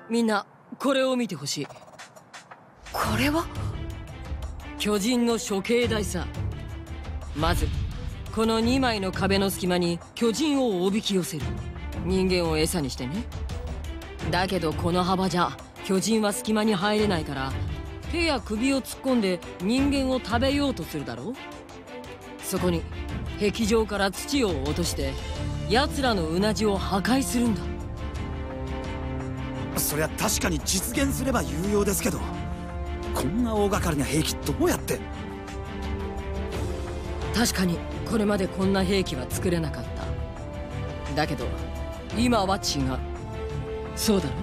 みんなこれを見てほしい。 これは巨人の処刑台さ。まずこの2枚の壁の隙間に巨人をおびき寄せる。人間を餌にしてね。だけどこの幅じゃ巨人は隙間に入れないから、手や首を突っ込んで人間を食べようとするだろう。そこに壁上から土を落として奴らのうなじを破壊するんだ。 そりゃ確かに実現すれば有用ですけど、こんな大掛かりな兵器どうやって。 確かにこれまでこんな兵器は作れなかった。だけど今は違う。そうだろ。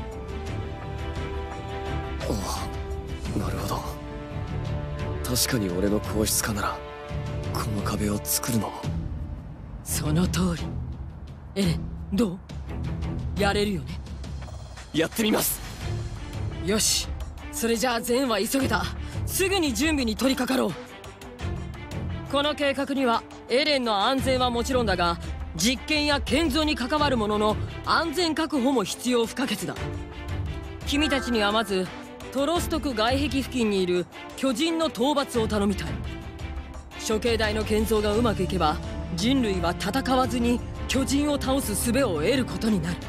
ああ、なるほど。確かに俺の硬質化ならこの壁を作るのも。 その通り。エレン、どう？やれるよね？ やってみます。 よし、それじゃあゼンは急げだ。すぐに準備に取り掛かろう。この計画にはエレンの安全はもちろんだが、実験や建造に関わる者の安全確保も必要不可欠だ。君たちにはまずトロストク外壁付近にいる巨人の討伐を頼みたい。処刑台の建造がうまくいけば、人類は戦わずに巨人を倒す術を得ることになる。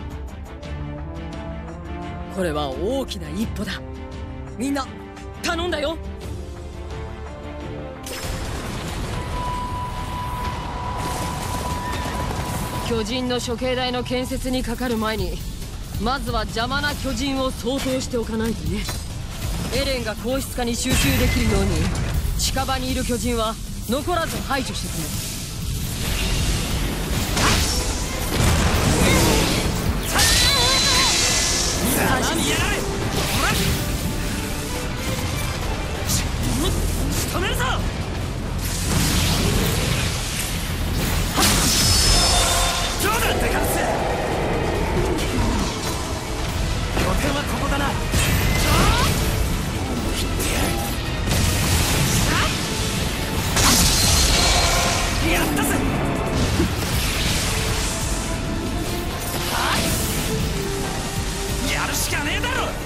これは大きな一歩だ。みんな頼んだよ。巨人の処刑台の建設にかかる前に、まずは邪魔な巨人を掃討しておかないとね。エレンが硬質化に集中できるように、近場にいる巨人は残らず排除してくれ。 何やられ。仕留めるぞ。どうだってかつ。拠点はここだな。やったぜ。やるしかねえだろ。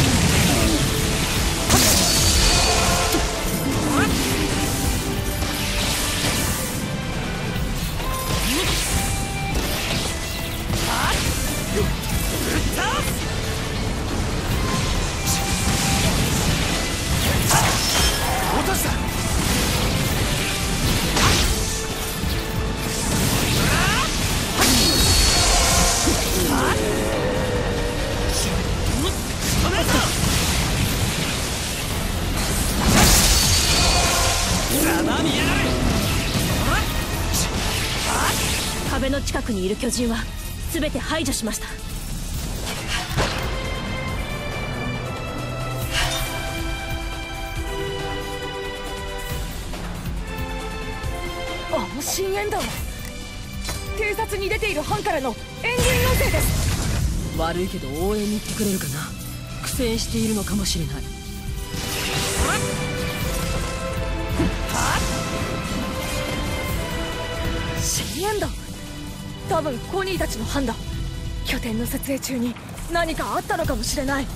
落とした。 壁の近くにいる巨人は全て排除しました。あの深淵弾は偵察に出ている班からの援軍要請です。 悪いけど応援に行ってくれるかな。苦戦しているのかもしれない。 深淵弾、多分コニーたちの班だ。拠点の設営中に何かあったのかもしれない。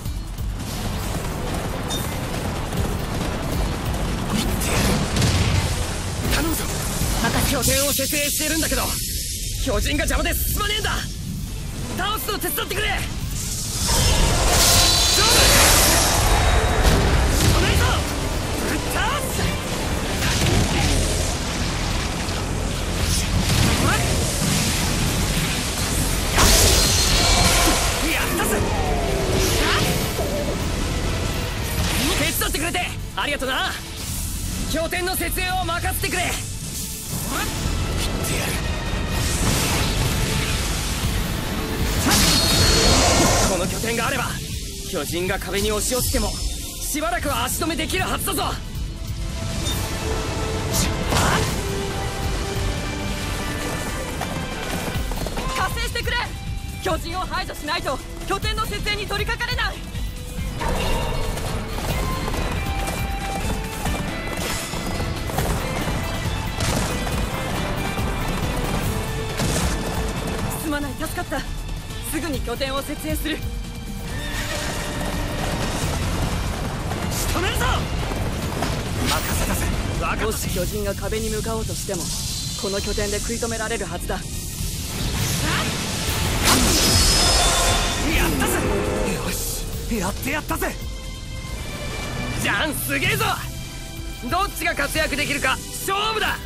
頼むぞ。拠点を設営してるんだけど巨人が邪魔で進まねえんだ。倒すの手伝ってくれ。手伝ってくれてありがとな。拠点の設営を任せてくれ。この拠点があれば巨人が壁に押し寄せてもしばらくは足止めできるはずだぞ。 加勢してくれ。巨人を排除しないと拠点の設営に取り掛かれない。すまない、助かった。すぐに拠点を設営する。 止めるぞ。任せたぜ。 もし巨人が壁に向かおうとしてもこの拠点で食い止められるはずだ。 やったぜ。よし、やってやったぜ。 ジャンすげえぞ。どっちが活躍できるか勝負だ。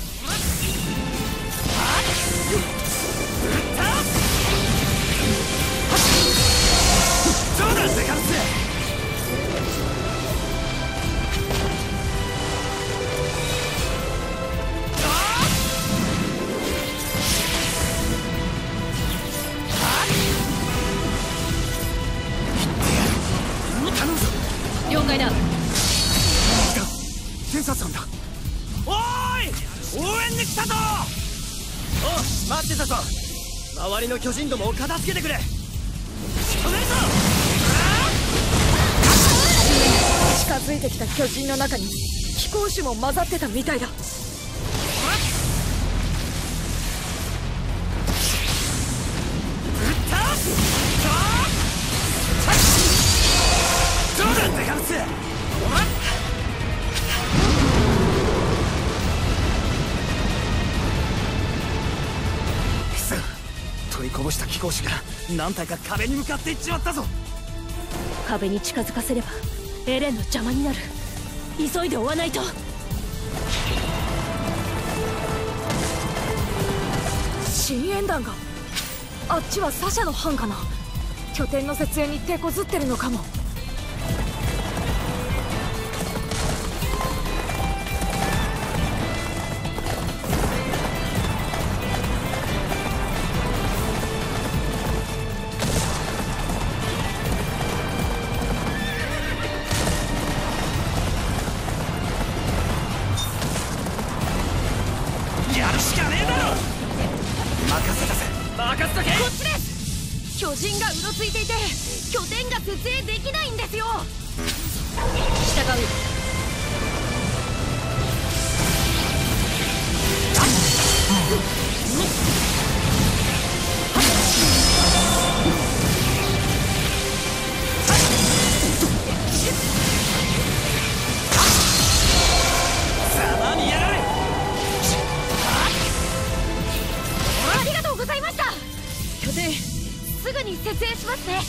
どうだセカンス。 了解だ。 偵察班だ。おーい、応援に来たぞ。 お、待ってたぞ。周りの巨人どもを片付けてくれ。 止めるぞ。 近づいてきた巨人の中に飛行士も混ざってたみたいだ。 どうだデカルス。取りこぼした飛行士が何体か壁に向かっていっちまったぞ。 壁に近づかせればエレンの邪魔になる。急いで追わないと。深淵団があっちはサシャの班かな。拠点の設営に手こずってるのかも。 やるしかねえだろ。任せたぜ。 任せとけ。 こっちです。巨人がうろついていて拠点が設営できないんですよ。 従う。 様にやられ。 ありがとうございました。拠点すぐに設営しますね。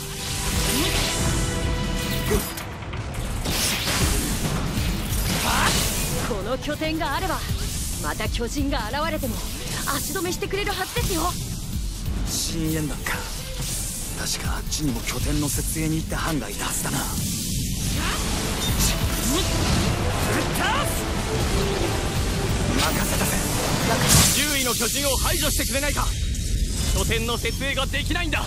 この拠点があればまた巨人が現れても足止めしてくれるはずですよ。 深淵団か。確かあっちにも拠点の設営に行った班がいたはずだな。任せたぜ。 周囲の巨人を排除してくれないか。拠点の設営ができないんだ。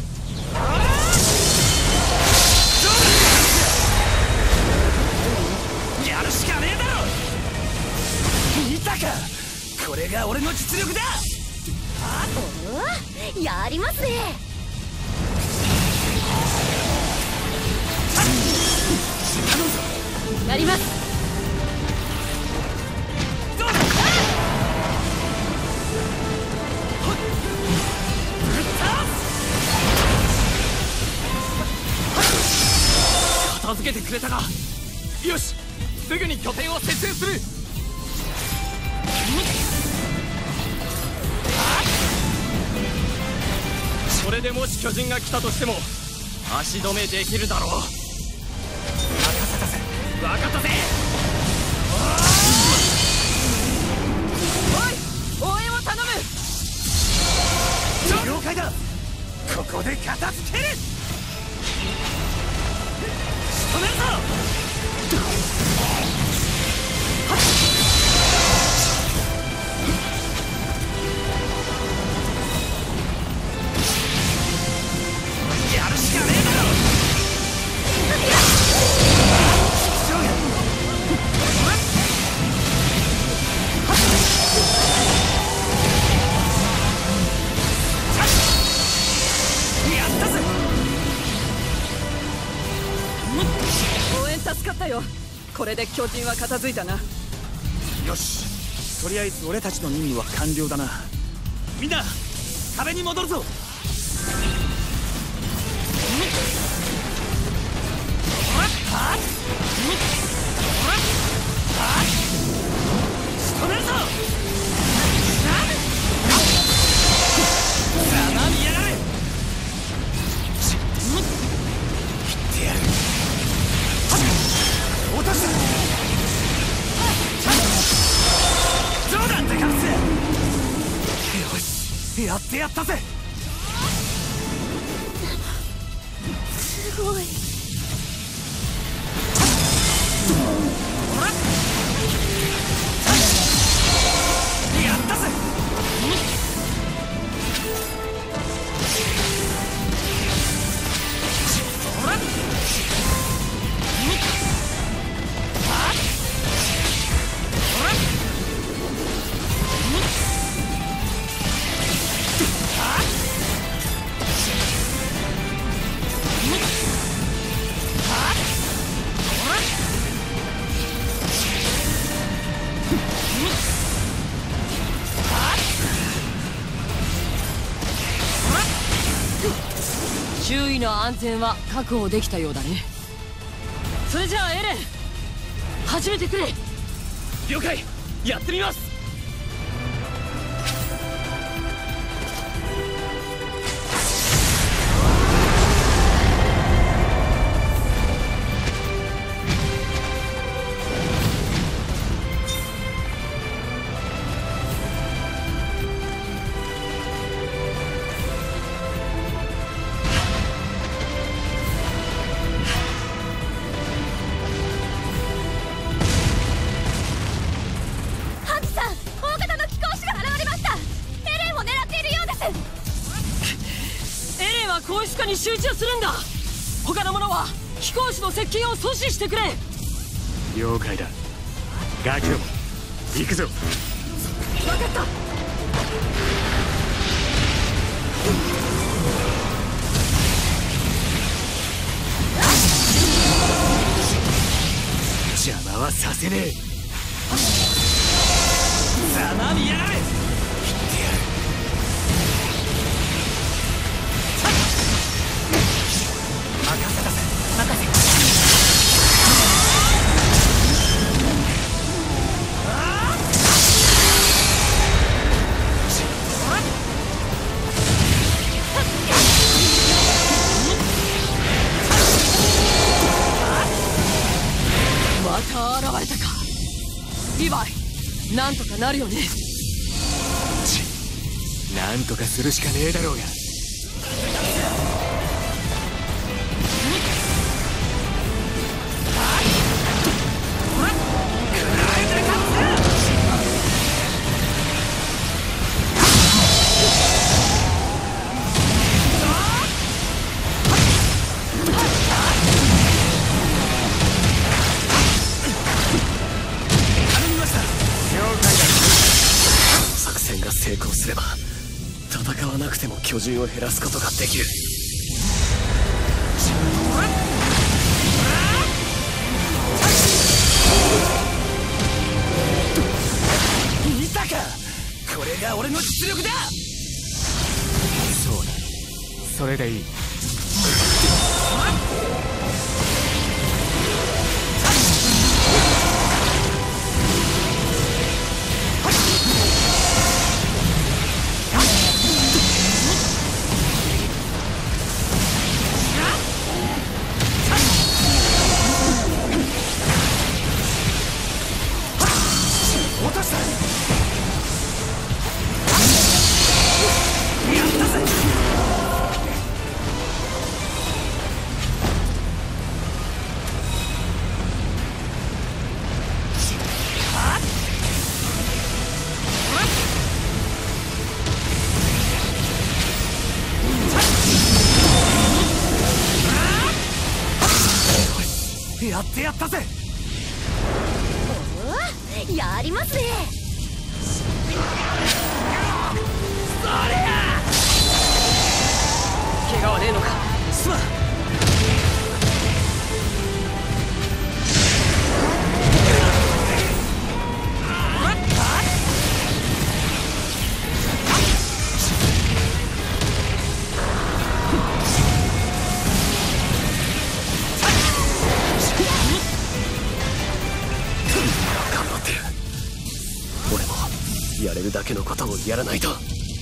やるしかねえだろ。見たか、これが俺の実力だ。 やりますね。 頼むぞ。 やります。 どうだ。 片付けてくれたか。よし、すぐに拠点を設営する。それでもし巨人が来たとしても足止めできるだろう。 任せたぜ。 分かったぜ。 おい、応援を頼む。 了解だ。ここで片付ける。仕留めるぞ。やるしかねえだろ。やったぜ。 応援助かったよ。これで巨人は片付いたな。 よし、とりあえず俺たちの任務は完了だな。みんな壁に戻るぞ。はっやってやったぜ。 すごい。 やったぜ。 周囲の安全は確保できたようだね。それじゃあエレン、始めてくれ。 了解、やってみます。 公室化に集中するんだ。他の者は飛行士の接近を阻止してくれ。 了解だ。ガキども行くぞ。 分かった。 邪魔はさせねえ。ざまみやがれ。 また現れたか。リヴァイ、なんとかなるよね。 なんとかするしかねえだろうが。 作戦が成功すれば戦わなくても巨人を減らすことができる。 見たか、これが俺の実力だ。そうだ、それでいい。やってやったぜ。 おお、やりますね。 それや。怪我はねえのか。 すまん。 やれるだけのことをやらないと。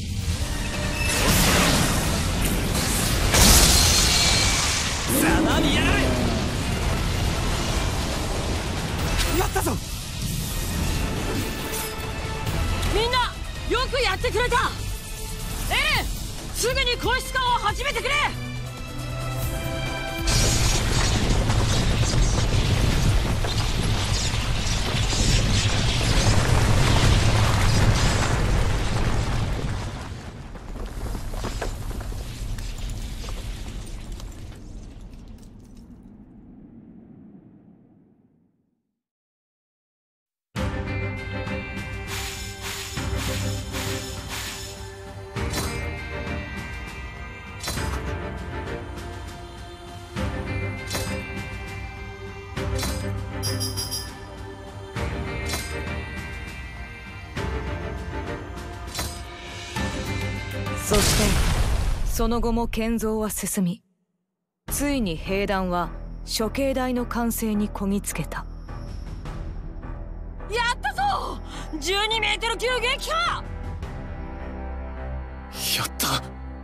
ざまみやがれ。やったぞ。 みんなよくやってくれた。エレ個室化を始めてくれ。 そしてその後も建造は進み、ついに兵団は処刑台の完成にこぎつけた。 やったぞ！12メートル級撃破！ やった。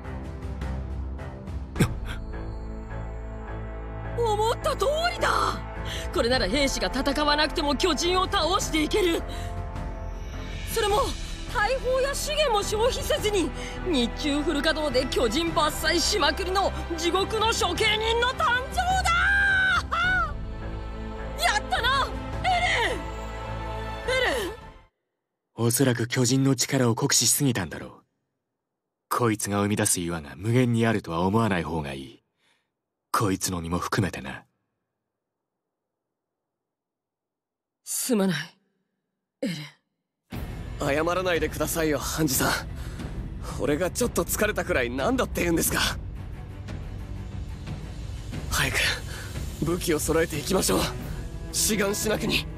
思った通りだ。これなら兵士が戦わなくても巨人を倒していける。それも大砲や資源も消費せずに日中フル稼働で巨人伐採しまくりの地獄の処刑人の誕生だ。やったなエレン。 おそらく巨人の力を酷使しすぎたんだろう。こいつが生み出す岩が無限にあるとは思わない方がいい。こいつの身も含めてな。 すまないエレン。 謝らないでくださいよハンジさん。俺がちょっと疲れたくらいなんだって言うんですか。早く武器を揃えていきましょう。志願しなきに。